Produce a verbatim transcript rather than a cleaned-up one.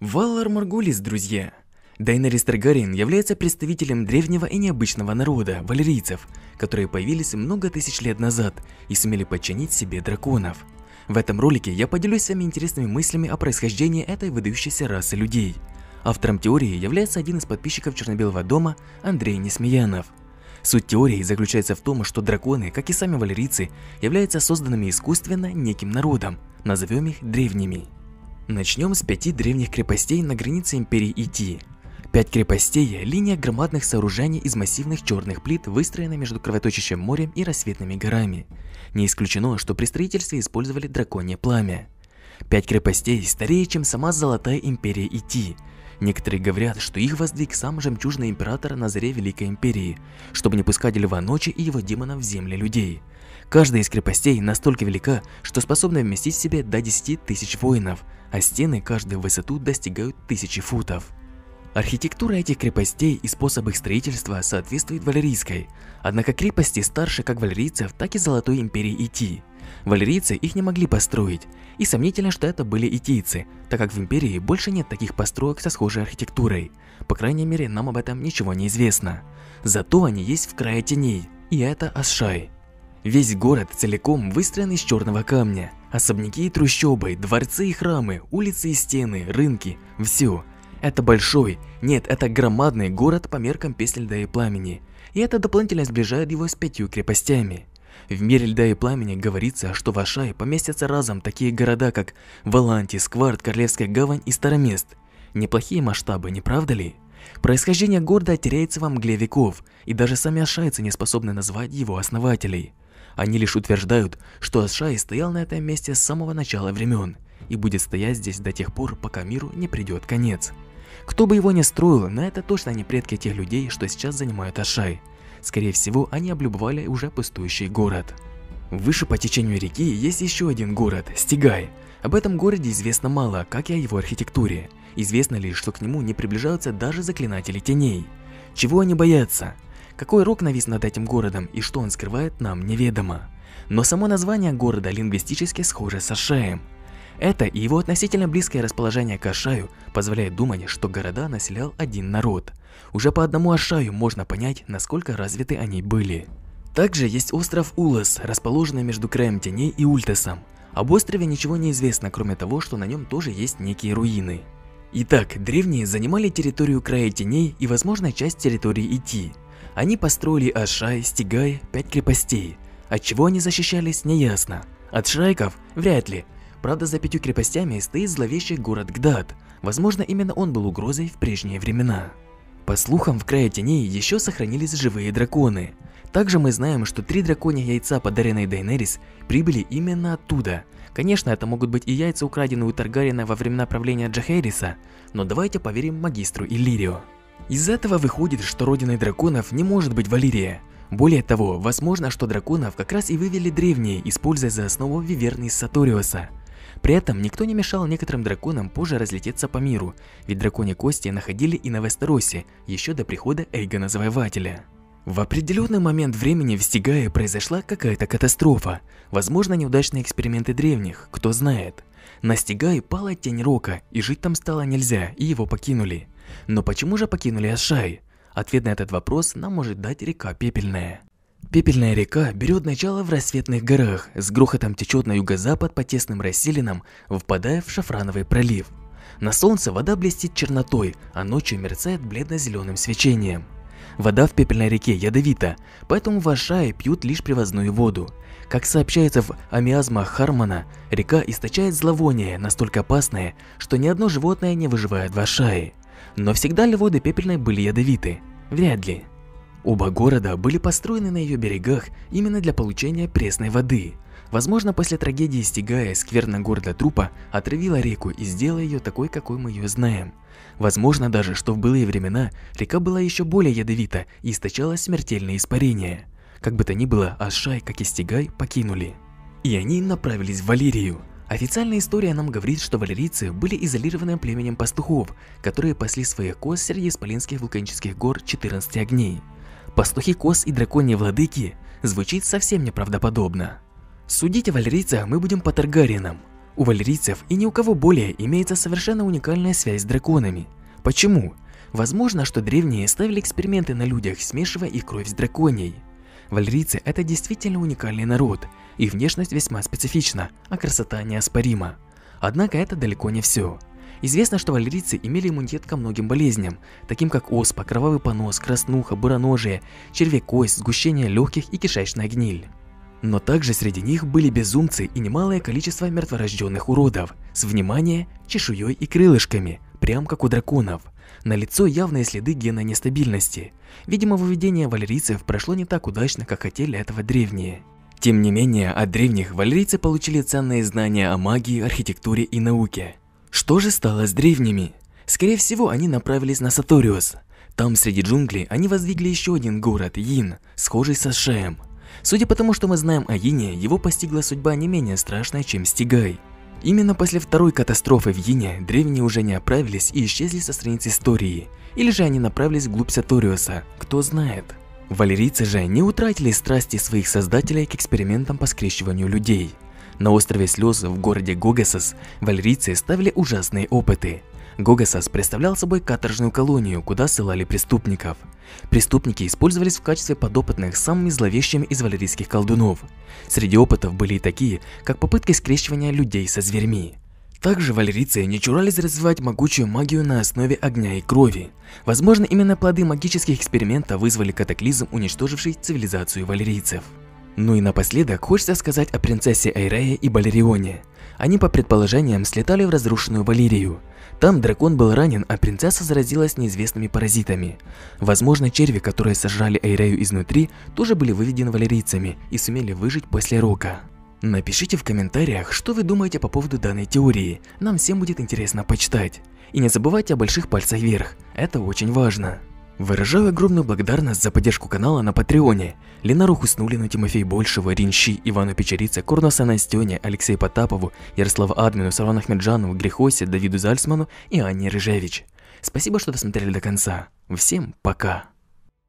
Валлар Моргулис, друзья. Дейенерис Таргариен является представителем древнего и необычного народа, валерийцев, которые появились много тысяч лет назад и сумели подчинить себе драконов. В этом ролике я поделюсь с вами интересными мыслями о происхождении этой выдающейся расы людей. Автором теории является один из подписчиков Черно-Белого дома Андрей Несмеянов. Суть теории заключается в том, что драконы, как и сами валерийцы, являются созданными искусственно неким народом, назовем их древними. Начнем с пяти древних крепостей на границе империи Ити. Пять крепостей – линия громадных сооружений из массивных черных плит, выстроена между кровоточащим морем и рассветными горами. Не исключено, что при строительстве использовали драконье пламя. Пять крепостей старее, чем сама Золотая империя Ити. Некоторые говорят, что их воздвиг сам жемчужный император на заре Великой империи, чтобы не пускать льва ночи и его демонов в земли людей. Каждая из крепостей настолько велика, что способна вместить в себе до десяти тысяч воинов, а стены каждой в высоту достигают тысячи футов. Архитектура этих крепостей и способ их строительства соответствует валерийской, однако крепости старше как валерийцев, так и Золотой империи Ити. Валерийцы их не могли построить, и сомнительно, что это были итийцы, так как в империи больше нет таких построек со схожей архитектурой. По крайней мере, нам об этом ничего не известно. Зато они есть в крае теней, и это Асшай. Весь город целиком выстроен из черного камня. Особняки и трущобы, дворцы и храмы, улицы и стены, рынки – все. Это большой, нет, это громадный город по меркам песни Льда и Пламени, и это дополнительно сближает его с пятью крепостями. В мире Льда и Пламени говорится, что в Асшай поместятся разом такие города, как Валанти, Сквард, Королевская гавань и Старомест. Неплохие масштабы, не правда ли? Происхождение города теряется во мгле веков, и даже сами асшайцы не способны назвать его основателей. Они лишь утверждают, что Асшай стоял на этом месте с самого начала времен и будет стоять здесь до тех пор, пока миру не придет конец. Кто бы его ни строил, но это точно не предки тех людей, что сейчас занимают Асшай. Скорее всего, они облюбовали уже пустующий город. Выше по течению реки есть еще один город – Стигай. Об этом городе известно мало, как и о его архитектуре. Известно лишь, что к нему не приближаются даже заклинатели теней. Чего они боятся? Какой рок навис над этим городом и что он скрывает, нам неведомо. Но само название города лингвистически схоже с Асшаем. Это и его относительно близкое расположение к Асшаю позволяет думать, что города населял один народ. Уже по одному Асшаю можно понять, насколько развиты они были. Также есть остров Улас, расположенный между краем теней и Ультасом. Об острове ничего не известно, кроме того, что на нем тоже есть некие руины. Итак, древние занимали территорию края теней и, возможно, часть территории Ити. Они построили Асшай, Стигай, пять крепостей. От чего они защищались, неясно. От шрайков? Вряд ли. Правда, за пятью крепостями стоит зловещий город Гдат. Возможно, именно он был угрозой в прежние времена. По слухам, в крае теней еще сохранились живые драконы. Также мы знаем, что три драконьих яйца, подаренные Дейенерис, прибыли именно оттуда. Конечно, это могут быть и яйца, украденные у Таргариена во времена правления Джахейриса, но давайте поверим магистру Иллирио. Из этого выходит, что родиной драконов не может быть Валирия. Более того, возможно, что драконов как раз и вывели древние, используя за основу виверны из Саториуса. При этом никто не мешал некоторым драконам позже разлететься по миру, ведь драконьи кости находили и на Вестеросе, еще до прихода Эйгона Завоевателя. В определенный момент времени в Стигае произошла какая-то катастрофа, возможно, неудачные эксперименты древних, кто знает. На Стигае пала тень Рока, и жить там стало нельзя, и его покинули. Но почему же покинули Асшай? Ответ на этот вопрос нам может дать река Пепельная. Пепельная река берет начало в Рассветных горах, с грохотом течет на юго-запад по тесным расселинам, впадая в Шафрановый пролив. На солнце вода блестит чернотой, а ночью мерцает бледно-зеленым свечением. Вода в Пепельной реке ядовита, поэтому в Асшае пьют лишь привозную воду. Как сообщается в амиазмах Хармона, река источает зловоние, настолько опасное, что ни одно животное не выживает в Асшае. Но всегда ли воды Пепельной были ядовиты? Вряд ли. Оба города были построены на ее берегах именно для получения пресной воды. Возможно, после трагедии Стигая скверна города Трупа отравила реку и сделала ее такой, какой мы ее знаем. Возможно даже, что в былые времена река была еще более ядовита и источала смертельные испарения. Как бы то ни было, Асшай, как и Стигай, покинули. И они направились в Валирию. Официальная история нам говорит, что валерийцы были изолированным племенем пастухов, которые пасли своих коз среди исполинских вулканических гор четырнадцати огней. Пастухи коз и драконьи владыки звучит совсем неправдоподобно. Судить о валерийцах мы будем по Таргариенам. У валерийцев и ни у кого более имеется совершенно уникальная связь с драконами. Почему? Возможно, что древние ставили эксперименты на людях, смешивая их кровь с драконьей. Валерийцы – это действительно уникальный народ, их внешность весьма специфична, а красота неоспорима. Однако это далеко не все. Известно, что валерийцы имели иммунитет ко многим болезням, таким как оспа, кровавый понос, краснуха, буроножие, червякость, сгущение легких и кишечная гниль. Но также среди них были безумцы и немалое количество мертворожденных уродов с, внимание, чешуей и крылышками, прям как у драконов. Налицо явные следы генной нестабильности. Видимо, выведение валерийцев прошло не так удачно, как хотели этого древние. Тем не менее, от древних валерийцы получили ценные знания о магии, архитектуре и науке. Что же стало с древними? Скорее всего, они направились на Саториус. Там, среди джунглей, они воздвигли еще один город, Йин, схожий со Шеем. Судя по тому, что мы знаем о Йине, его постигла судьба не менее страшная, чем Стигай. Именно после второй катастрофы в Йине древние уже не оправились и исчезли со страниц истории. Или же они направились вглубь Саториуса, кто знает. Валерийцы же не утратили страсти своих создателей к экспериментам по скрещиванию людей. На острове Слез в городе Гогасос валерийцы ставили ужасные опыты. Гогасос представлял собой каторжную колонию, куда ссылали преступников. Преступники использовались в качестве подопытных самыми зловещими из валерийских колдунов. Среди опытов были и такие, как попытки скрещивания людей со зверьми. Также валерийцы не чурались развивать могучую магию на основе огня и крови. Возможно, именно плоды магических экспериментов вызвали катаклизм, уничтоживший цивилизацию валерийцев. Ну и напоследок хочется сказать о принцессе Эйрее и Балерионе. Они, по предположениям, слетали в разрушенную Валерию. Там дракон был ранен, а принцесса заразилась неизвестными паразитами. Возможно, черви, которые сожрали Эйрею изнутри, тоже были выведены валерийцами и сумели выжить после рока. Напишите в комментариях, что вы думаете по поводу данной теории, нам всем будет интересно почитать. И не забывайте о больших пальцах вверх, это очень важно. Выражаю огромную благодарность за поддержку канала на Патреоне. Ленару Хуснулину, Тимофею Большеву, Ринщи, Ивану Печерице, Курносу Настене, Алексею Потапову, Ярославу Админу, Сарану Ахмеджанову, Грехосе, Давиду Зальцману и Анне Рыжевич. Спасибо, что досмотрели до конца. Всем пока!